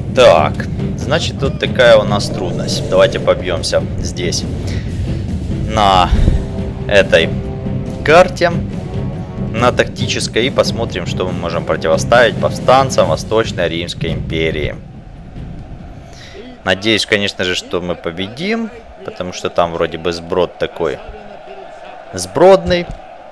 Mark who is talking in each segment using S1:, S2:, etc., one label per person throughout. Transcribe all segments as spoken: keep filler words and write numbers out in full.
S1: Так, значит, тут такая у нас трудность. Давайте побьемся здесь, на этой карте, на тактической, и посмотрим, что мы можем противоставить повстанцам Восточной Римской империи. Надеюсь, конечно же, что мы победим, потому что там вроде бы сброд такой сбродный.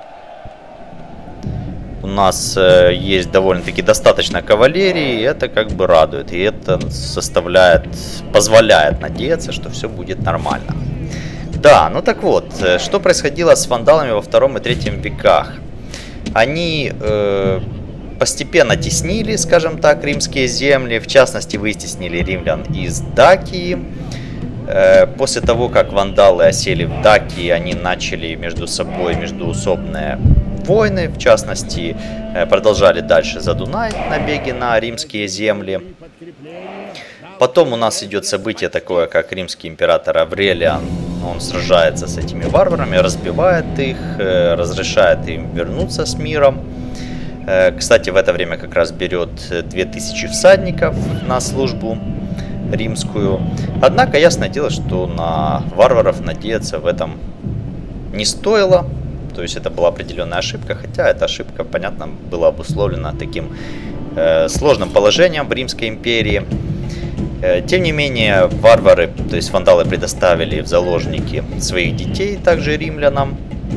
S1: У нас э, есть довольно-таки достаточно кавалерии, и это как бы радует. И это составляет, позволяет надеяться, что все будет нормально. Да, ну так вот, э, что происходило с вандалами во втором и третьем веках? Они э, постепенно теснили, скажем так, римские земли. В частности, вытеснили римлян из Дакии. Э, после того, как вандалы осели в Дакии, они начали между собой междуусобные войны. В частности, э, продолжали дальше за Дунай набеги на римские земли. Потом у нас идет событие такое, как римский император Аврелиан. Он сражается с этими варварами, разбивает их, э, разрешает им вернуться с миром. Э, кстати, в это время как раз берет две тысячи всадников на службу римскую. Однако, ясное дело, что на варваров надеяться в этом не стоило. То есть это была определенная ошибка, хотя эта ошибка, понятно, была обусловлена таким э, сложным положением в Римской империи. Тем не менее, варвары, то есть вандалы, предоставили в заложники своих детей также римлянам.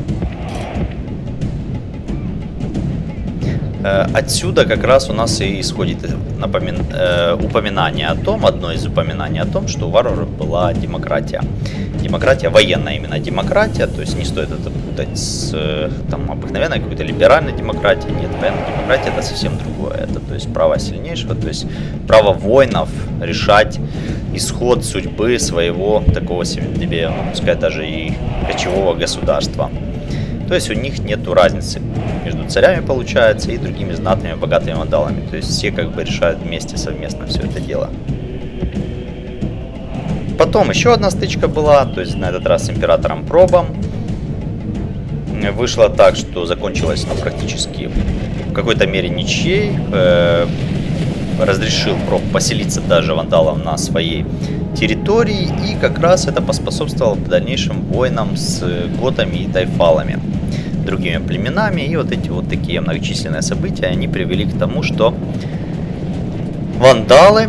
S1: Отсюда как раз у нас и исходит напомин... упоминание о том, одно из упоминаний о том, что у варваров была демократия. Демократия, военная именно демократия, то есть не стоит это путать с там, обыкновенной какой-то либеральной демократией. Нет, военная демократия это совсем другое. Это то есть право сильнейшего, то есть право воинов решать исход судьбы своего такого себе, ну, пускай даже и кочевого государства. То есть у них нету разницы между царями, получается, и другими знатными, богатыми вандалами. То есть все как бы решают вместе, совместно все это дело. Потом еще одна стычка была, то есть на этот раз с императором Пробом. Вышло так, что закончилось ну, практически в какой-то мере ничьей. Э, разрешил Проб поселиться даже вандалам на своей территории. И как раз это поспособствовало дальнейшим войнам с готами и тайфалами, другими племенами. И вот эти вот такие многочисленные события, они привели к тому, что вандалы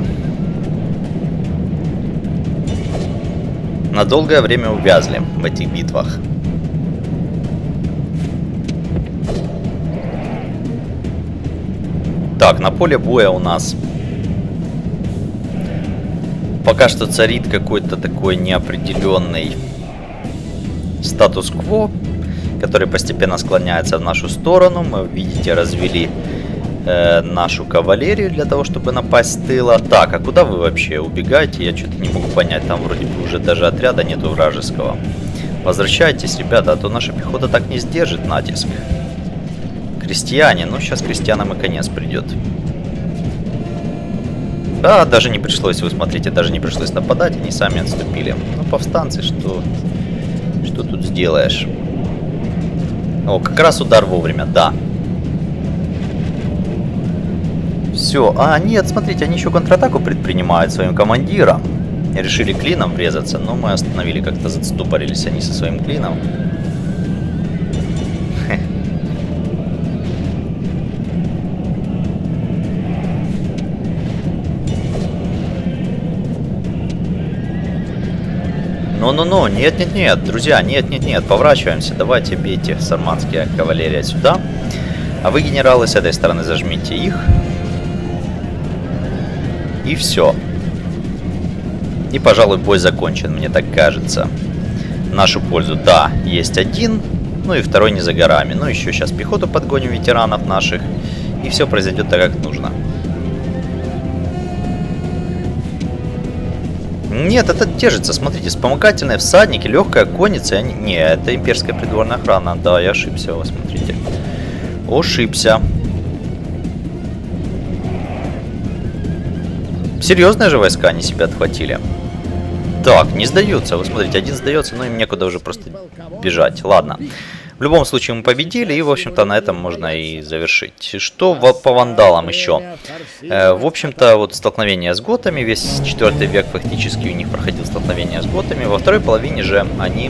S1: на долгое время увязли в этих битвах. Так, на поле боя у нас пока что царит какой-то такой неопределенный статус-кво, который постепенно склоняется в нашу сторону. Мы, видите, развели э, нашу кавалерию для того, чтобы напасть с тыла. Так, а куда вы вообще убегаете? Я что-то не могу понять. Там вроде бы уже даже отряда нету вражеского. Возвращайтесь, ребята, а то наша пехота так не сдержит натиск. Крестьяне. Ну, сейчас крестьянам и конец придет. Да, даже не пришлось, вы смотрите, даже не пришлось нападать, они сами отступили. Ну, повстанцы, что, что тут сделаешь? О, как раз удар вовремя, да. Все. А, нет, смотрите, они еще контратаку предпринимают своим командиром. Решили клином врезаться, но мы остановили, как-то заступорились они со своим клином. Ну-ну-ну, нет-нет-нет, друзья, нет-нет-нет, поворачиваемся, давайте бейте сарматские кавалерия сюда. А вы, генералы, с этой стороны зажмите их. И все. И, пожалуй, бой закончен, мне так кажется. В нашу пользу, да, есть один, ну и второй не за горами. Ну, еще сейчас пехоту подгоним ветеранов наших, и все произойдет так, как нужно. Нет, это держится, смотрите, вспомогательные всадники, легкая конница. Они... Не, это имперская придворная охрана. Да, я ошибся, вы смотрите. Ошибся. Серьезные же войска они себя отхватили. Так, не сдаются. Вы смотрите, один сдается, но им некуда уже просто бежать. Ладно. В любом случае мы победили, и, в общем-то, на этом можно и завершить. Что по вандалам еще? Э, в общем-то, вот столкновение с готами, весь четвёртый век фактически у них проходил столкновение с готами. Во второй половине же они...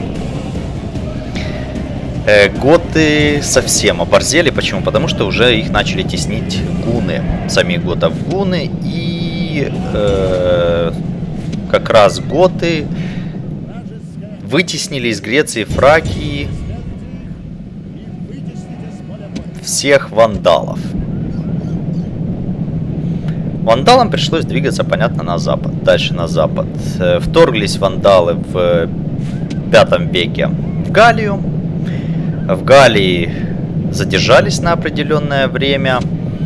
S1: Э, готы совсем оборзели. Почему? Потому что уже их начали теснить гуны. Самих готов гуны, и э, как раз готы вытеснили из Греции, Фракии всех вандалов. Вандалам пришлось двигаться, понятно, на запад. Дальше на запад. Вторглись вандалы в пятом веке в Галлию. В Галлии задержались на определенное время.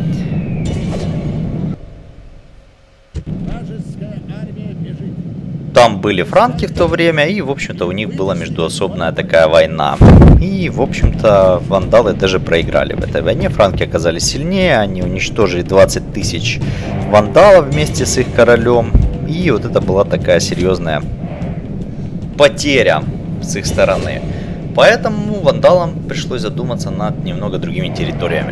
S1: Там были франки в то время, и, в общем-то, у них была междуусобная такая война. И, в общем-то, вандалы даже проиграли в этой войне. Франки оказались сильнее, они уничтожили двадцать тысяч вандалов вместе с их королем. И вот это была такая серьезная потеря с их стороны. Поэтому вандалам пришлось задуматься над немного другими территориями.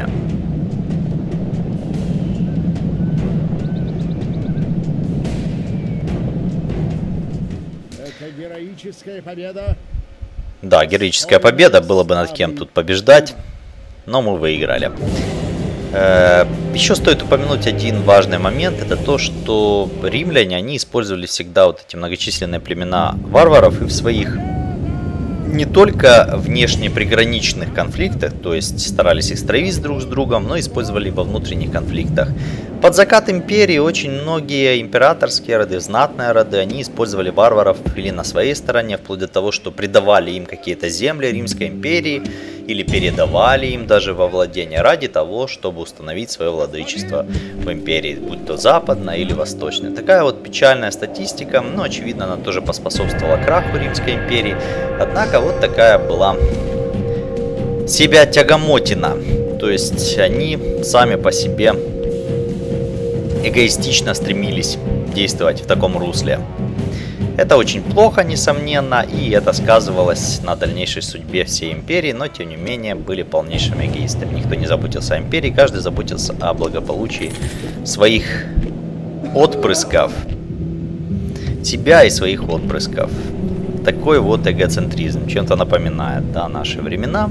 S2: Героическая победа.
S1: Да, героическая победа. Было бы над кем тут побеждать. Но мы выиграли. Э, еще стоит упомянуть один важный момент. Это то, что римляне, они использовали всегда вот эти многочисленные племена варваров и в своих не только внешне приграничных конфликтах, то есть старались их стравить друг с другом, но использовали во внутренних конфликтах. Под закат империи очень многие императорские роды, знатные роды, они использовали варваров или на своей стороне, вплоть до того, что придавали им какие-то земли Римской империи или передавали им даже во владение ради того, чтобы установить свое владычество в империи, будь то западная или восточная. Такая вот печальная статистика, но очевидно она тоже поспособствовала краху Римской империи. Однако вот такая была себя тягомотина, то есть они сами по себе эгоистично стремились действовать в таком русле. Это очень плохо, несомненно, и это сказывалось на дальнейшей судьбе всей империи, но тем не менее были полнейшими эгоистами. Никто не заботился о империи, каждый заботился о благополучии своих отпрысков, себя и своих отпрысков. Такой вот эгоцентризм чем-то напоминает, да, наши времена.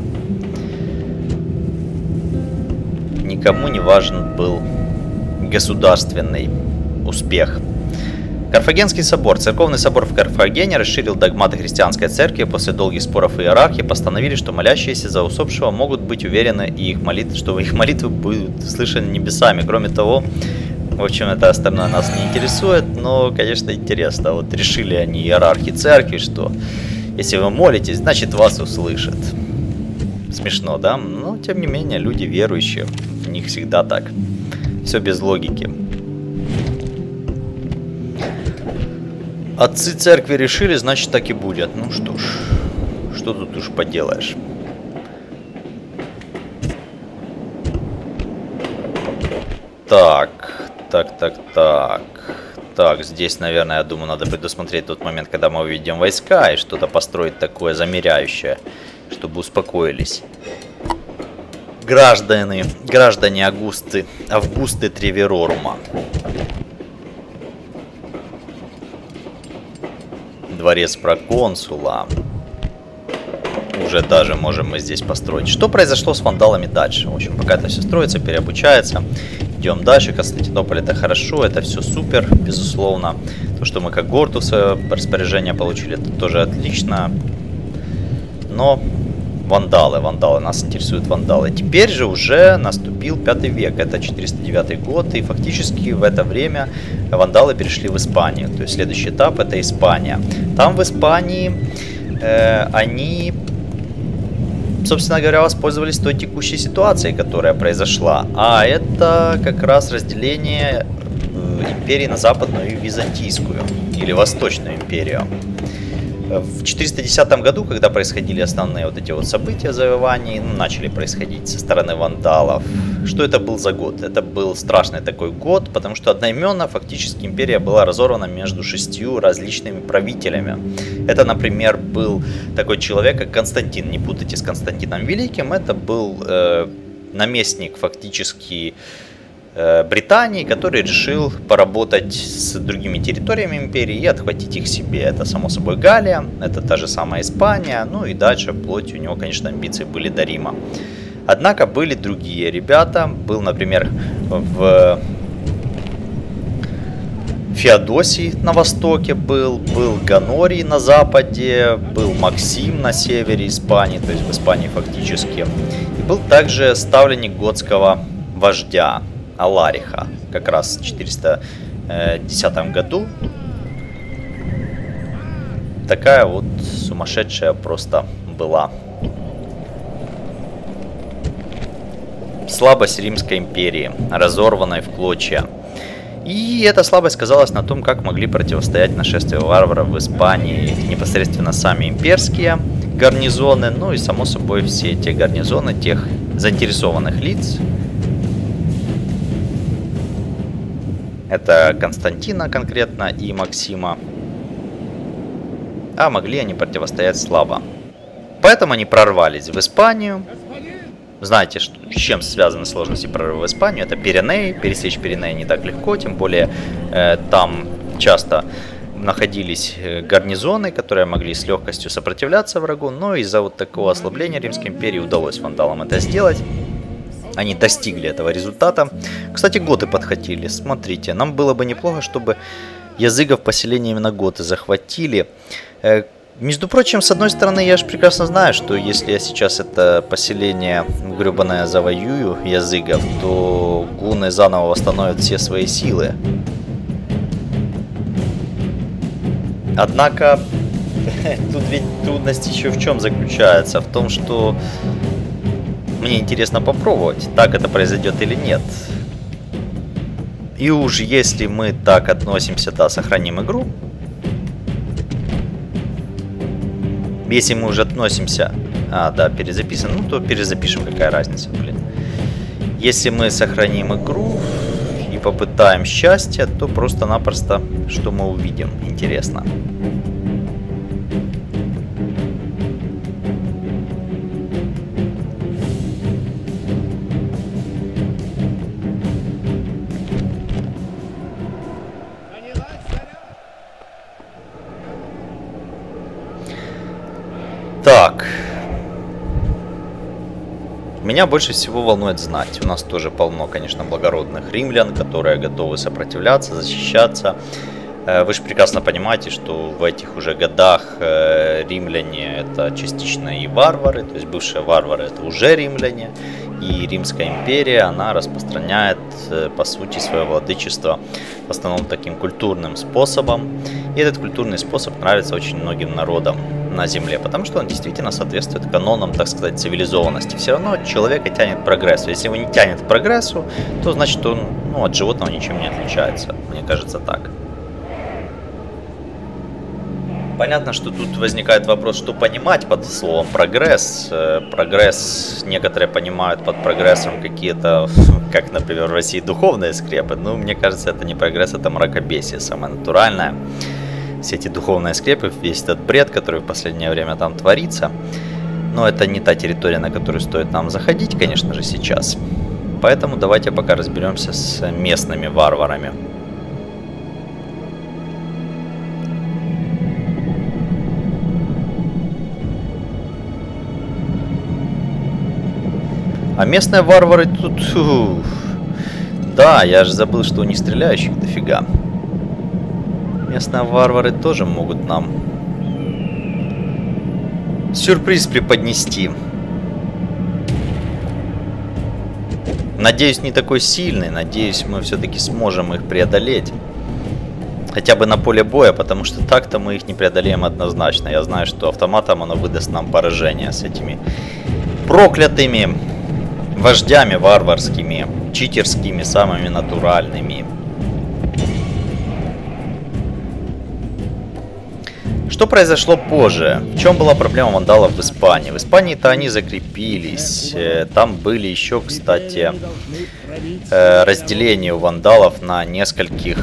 S1: Никому не важен был государственный успех. Карфагенский собор. Церковный собор в Карфагене расширил догматы христианской церкви. После долгих споров иерархи постановили, что молящиеся за усопшего могут быть уверены, и их молитвы, что их молитвы будут слышаны небесами. Кроме того, в общем, это остальное нас не интересует, но, конечно, интересно. Вот решили они, иерархи церкви, что если вы молитесь, значит вас услышат. Смешно, да? Но, тем не менее, люди верующие, у них всегда так. Все без логики. Отцы церкви решили, значит так и будет. Ну что ж, что тут уж поделаешь. Так, так, так, так. Так, здесь, наверное, я думаю, надо предусмотреть тот момент, когда мы увидим войска, и что-то построить такое замеряющее, чтобы успокоились граждане, граждане Августы, Августы Треверорума. Дворец проконсула. Уже даже можем мы здесь построить. Что произошло с вандалами дальше? В общем, пока это все строится, переобучается. Идем дальше. Константинополь — это хорошо, это все супер, безусловно. То, что мы как горту в свое распоряжение получили, это тоже отлично. Но вандалы, вандалы, нас интересуют вандалы. Теперь же уже наступил пятый век, это четыреста девятый год, и фактически в это время вандалы перешли в Испанию. То есть следующий этап — это Испания. Там в Испании э, они, собственно говоря, воспользовались той текущей ситуацией, которая произошла. А это как раз разделение империи на западную и византийскую, или восточную империю. В четыреста десятом году, когда происходили основные вот эти вот события завоеваний, ну, начали происходить со стороны вандалов. Что это был за год? Это был страшный такой год, потому что одноименно фактически империя была разорвана между шестью различными правителями. Это, например, был такой человек, как Константин, не путайте с Константином Великим, это был э, наместник фактически Британии, который решил поработать с другими территориями империи и отхватить их себе. Это, само собой, Галлия, это та же самая Испания, ну и дальше вплоть у него, конечно, амбиции были до Рима. Однако были другие ребята, был, например, в Феодосий на востоке был, был Гонорий на западе, был Максим на севере Испании, то есть в Испании фактически. И был также ставленник готского вождя Алариха, как раз в четыреста десятом году. Такая вот сумасшедшая просто была слабость Римской империи, разорванной в клочья. И эта слабость сказалась на том, как могли противостоять нашествию варваров в Испании непосредственно сами имперские гарнизоны, ну и само собой все те гарнизоны тех заинтересованных лиц. Это Константина конкретно и Максима. А могли они противостоять слабо. Поэтому они прорвались в Испанию. Знаете, что, с чем связаны сложности прорыва в Испанию? Это Пиренеи. Пересечь Пиренеи не так легко. Тем более э, там часто находились гарнизоны, которые могли с легкостью сопротивляться врагу. Но из-за вот такого ослабления Римской империи удалось вандалам это сделать. Они достигли этого результата. Кстати, готы подхватили. Смотрите, нам было бы неплохо, чтобы языков поселения именно готы захватили. Э, между прочим, с одной стороны, я же прекрасно знаю, что если я сейчас это поселение гребаное завоюю языков, то гуны заново восстановят все свои силы. Однако, тут ведь трудность еще в чем заключается? В том, что мне интересно попробовать, так это произойдет или нет. И уж если мы так относимся, да, сохраним игру. Если мы уже относимся... А, да, перезаписан, ну то перезапишем, какая разница, блин. Если мы сохраним игру и попытаем счастье, то просто-напросто что мы увидим? Интересно. Так. Меня больше всего волнует знать. У нас тоже полно, конечно, благородных римлян, которые готовы сопротивляться, защищаться. Вы же прекрасно понимаете, что в этих уже годах римляне это частично и варвары, то есть бывшие варвары это уже римляне. И Римская империя, она распространяет, по сути, свое владычество в основном таким культурным способом. И этот культурный способ нравится очень многим народам на Земле, потому что он действительно соответствует канонам, так сказать, цивилизованности. Все равно человека тянет к прогрессу. Если его не тянет к прогрессу, то значит он, ну, от животного ничем не отличается. Мне кажется так. Понятно, что тут возникает вопрос, что понимать под словом прогресс. Прогресс некоторые понимают под прогрессом какие-то, как, например, в России духовные скрепы. Но мне кажется, это не прогресс, это мракобесие, самое натуральное. Все эти духовные скрепы, весь этот бред, который в последнее время там творится. Но это не та территория, на которую стоит нам заходить, конечно же, сейчас. Поэтому давайте пока разберемся с местными варварами. А местные варвары тут... Ух. Да, я же забыл, что у них стреляющих дофига. Местные варвары тоже могут нам сюрприз преподнести. Надеюсь, не такой сильный. Надеюсь, мы все-таки сможем их преодолеть. Хотя бы на поле боя, потому что так-то мы их не преодолеем однозначно. Я знаю, что автоматом оно выдаст нам поражение с этими проклятыми вождями варварскими, читерскими, самыми натуральными. Что произошло позже? В чем была проблема вандалов в Испании? В Испании-то они закрепились. Там были еще, кстати, разделения у вандалов на нескольких,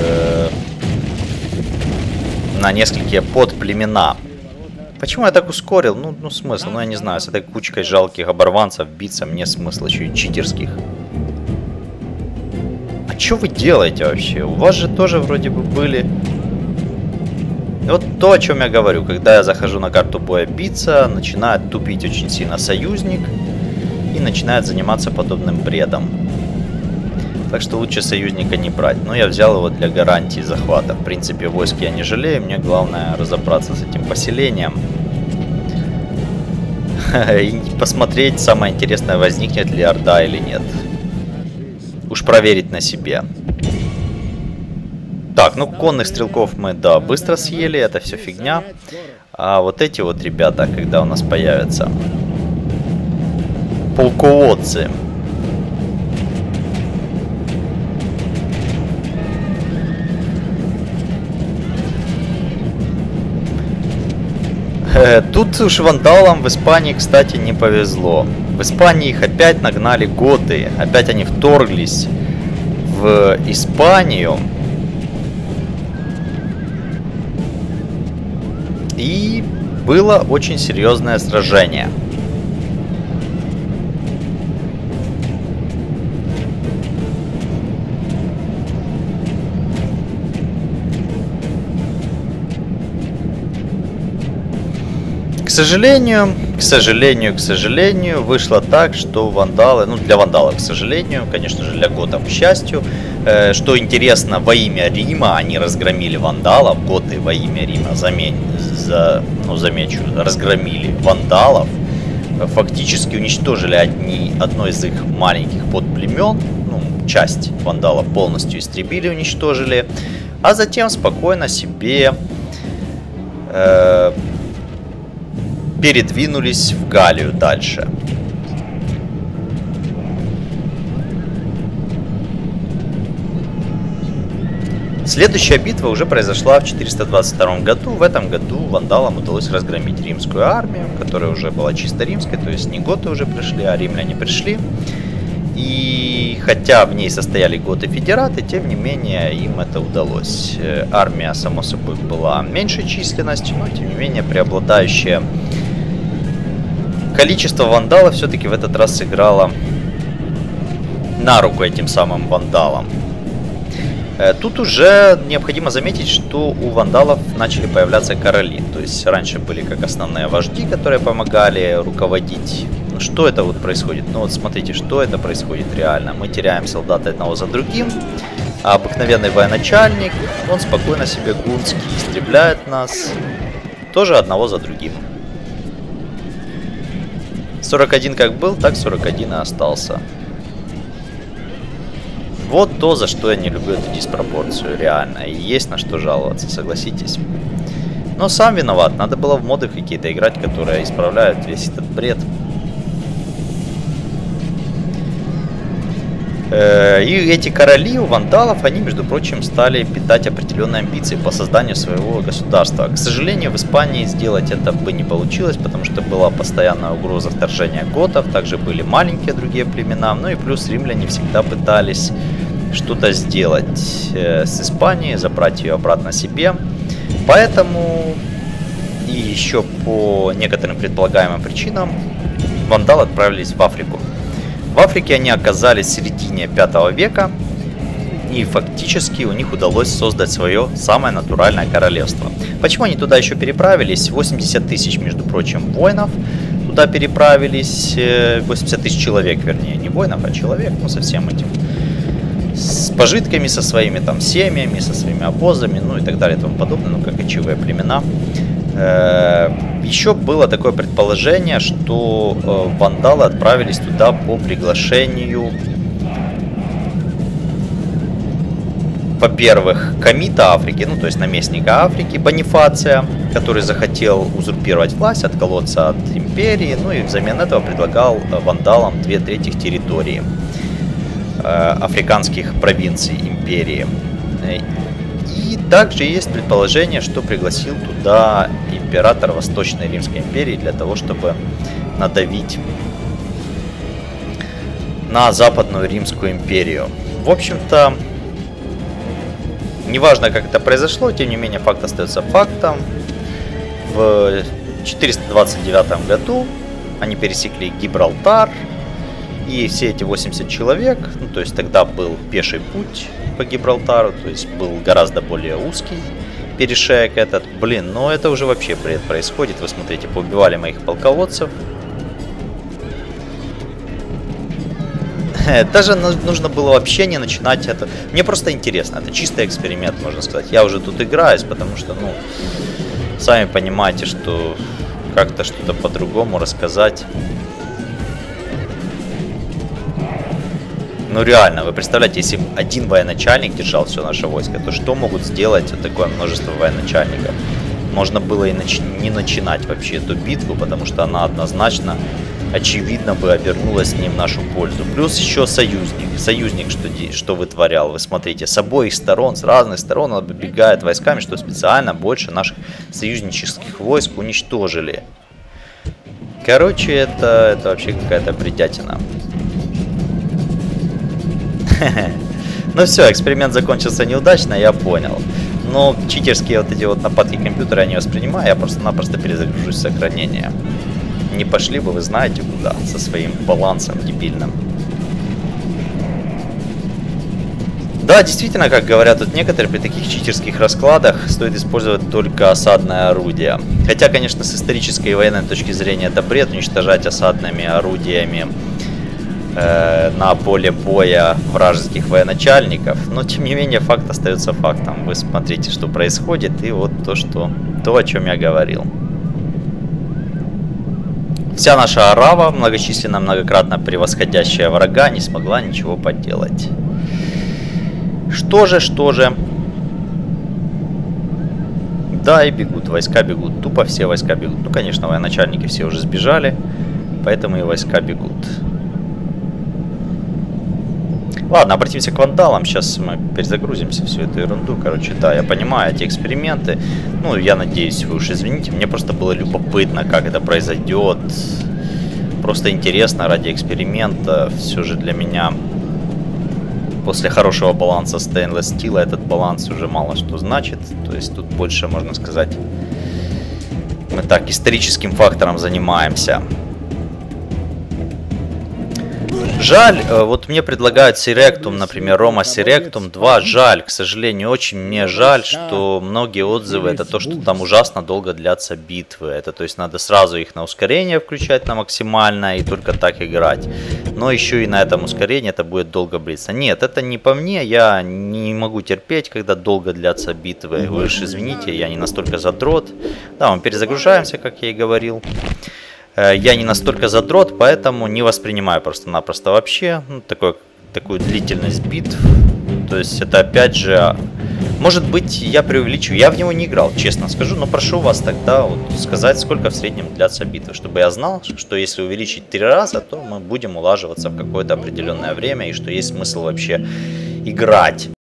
S1: на несколькие подплемена. Почему я так ускорил? Ну, ну смысл, ну я не знаю, с этой кучкой жалких оборванцев биться мне смысл еще и читерских. А что вы делаете вообще? У вас же тоже вроде бы были... Вот то, о чем я говорю, когда я захожу на карту боя биться, начинает тупить очень сильно союзник и начинает заниматься подобным бредом. Так что лучше союзника не брать. Но я взял его для гарантии захвата. В принципе, войск я не жалею, мне главное разобраться с этим поселением. И посмотреть, самое интересное, возникнет ли орда или нет. Уж проверить на себе. Так, ну конных стрелков мы, да, быстро съели, это все фигня. А вот эти вот ребята, когда у нас появятся? Полководцы. Тут уж вандалам в Испании, кстати, не повезло. В Испании их опять нагнали готы. Опять они вторглись в Испанию. И было очень серьезное сражение. К сожалению, к сожалению, к сожалению, вышло так, что вандалы, ну для вандалов, к сожалению, конечно же для готов, к счастью, э, что интересно, во имя Рима они разгромили вандалов, готы во имя Рима, замен, за, ну замечу, разгромили вандалов, фактически уничтожили одни, одно из их маленьких подплемен, ну часть вандалов полностью истребили, уничтожили, а затем спокойно себе... Э, передвинулись в Галлию дальше. Следующая битва уже произошла в четыреста двадцать втором году. В этом году вандалам удалось разгромить римскую армию, которая уже была чисто римской, то есть не готы уже пришли, а римляне пришли. И хотя в ней состояли готы-федераты, тем не менее им это удалось. Армия, само собой, была меньшей численностью, но тем не менее преобладающее количество вандалов все-таки в этот раз сыграло на руку этим самым вандалам. Тут уже необходимо заметить, что у вандалов начали появляться короли. То есть раньше были как основные вожди, которые помогали руководить. Ну что это вот происходит? Ну вот смотрите, что это происходит реально. Мы теряем солдата одного за другим. А обыкновенный военачальник, он спокойно себе гунский истребляет нас. Тоже одного за другим. сорок один как был, так сорок один и остался. Вот то, за что я не люблю эту диспропорцию, реально. И есть на что жаловаться, согласитесь. Но сам виноват, надо было в моды какие-то играть, которые исправляют весь этот бред. И эти короли у вандалов, они, между прочим, стали питать определенные амбиции по созданию своего государства. К сожалению, в Испании сделать это бы не получилось, потому что была постоянная угроза вторжения готов, также были маленькие другие племена, ну и плюс римляне всегда пытались что-то сделать с Испанией, забрать ее обратно себе. Поэтому и еще по некоторым предполагаемым причинам вандалы отправились в Африку. В Африке они оказались в середине пятого века, и фактически у них удалось создать свое самое натуральное королевство. Почему они туда еще переправились? восемьдесят тысяч, между прочим, воинов туда переправились, восемьдесят тысяч человек, вернее, не воинов, а человек, ну, со всем этим. С пожитками, со своими там семьями, со своими обозами, ну и так далее и тому подобное, ну, как кочевые племена. Еще было такое предположение, что э, вандалы отправились туда по приглашению, во-первых, комита Африки, ну то есть наместника Африки, Бонифация, который захотел узурпировать власть, отколоться от империи, ну и взамен этого предлагал вандалам две трети территории э, африканских провинций империи. И Также есть предположение, что пригласил туда император Восточной Римской империи для того, чтобы надавить на Западную Римскую империю. В общем-то, неважно, как это произошло, тем не менее, факт остается фактом. В четыреста двадцать девятом году они пересекли Гибралтар, и все эти восемьдесят человек, ну, то есть тогда был пеший путь по Гибралтару, то есть был гораздо более узкий перешеек этот. Блин, ну это уже вообще бред происходит. Вы смотрите, поубивали моих полководцев. Даже нужно было вообще не начинать это. Мне просто интересно, это чистый эксперимент, можно сказать. Я уже тут играюсь, потому что, ну, сами понимаете, что как-то что-то по-другому рассказать. Ну реально, вы представляете, если один военачальник держал все наше войско, то что могут сделать вот такое множество военачальников? Можно было и нач... не начинать вообще эту битву, потому что она однозначно, очевидно, бы обернулась не в нашу пользу. Плюс еще союзник. Союзник что, что вытворял, вы смотрите, с обоих сторон, с разных сторон он оббегает войсками, что специально больше наших союзнических войск уничтожили. Короче, это, это вообще какая-то бредятина. Ну все, эксперимент закончился неудачно, я понял. Но читерские вот эти вот нападки компьютера я не воспринимаю, я просто-напросто перезагружусь в сохранение. Не пошли бы, вы знаете куда, со своим балансом дебильным. Да, действительно, как говорят тут некоторые, при таких читерских раскладах стоит использовать только осадное орудие. Хотя, конечно, с исторической и военной точки зрения это бред уничтожать осадными орудиями на поле боя вражеских военачальников, но тем не менее факт остается фактом. Вы смотрите, что происходит, и вот то, что то, о чем я говорил. Вся наша арава, многочисленно, многократно превосходящая врага, не смогла ничего поделать. Что же, что же? Да, и бегут, войска бегут, тупо все войска бегут. Ну, конечно, военачальники все уже сбежали, поэтому и войска бегут. Ладно, обратимся к вандалам. Сейчас мы перезагрузимся всю эту ерунду. Короче, да, я понимаю эти эксперименты. Ну, я надеюсь, вы уж извините. Мне просто было любопытно, как это произойдет. Просто интересно ради эксперимента. Все же для меня после хорошего баланса стейнлесс стила этот баланс уже мало что значит. То есть тут больше, можно сказать, мы так историческим фактором занимаемся. Жаль, вот мне предлагают Сиректум, например, Рома Сиректум два. Жаль, к сожалению, очень мне жаль, что многие отзывы это то, что там ужасно долго длятся битвы. Это то есть надо сразу их на ускорение включать на максимальное и только так играть. Но еще и на этом ускорении это будет долго блиться. Нет, это не по мне, я не могу терпеть, когда долго длятся битвы. Вы уж извините, я не настолько задрот. Да, мы перезагружаемся, как я и говорил. Я не настолько задрот, поэтому не воспринимаю просто-напросто вообще ну, такой, такую длительность битв. То есть это опять же, может быть, я преувеличиваю. Я в него не играл, честно скажу, но прошу вас тогда вот сказать, сколько в среднем длятся битвы, чтобы я знал, что если увеличить три раза, то мы будем улаживаться в какое-то определенное время и что есть смысл вообще играть.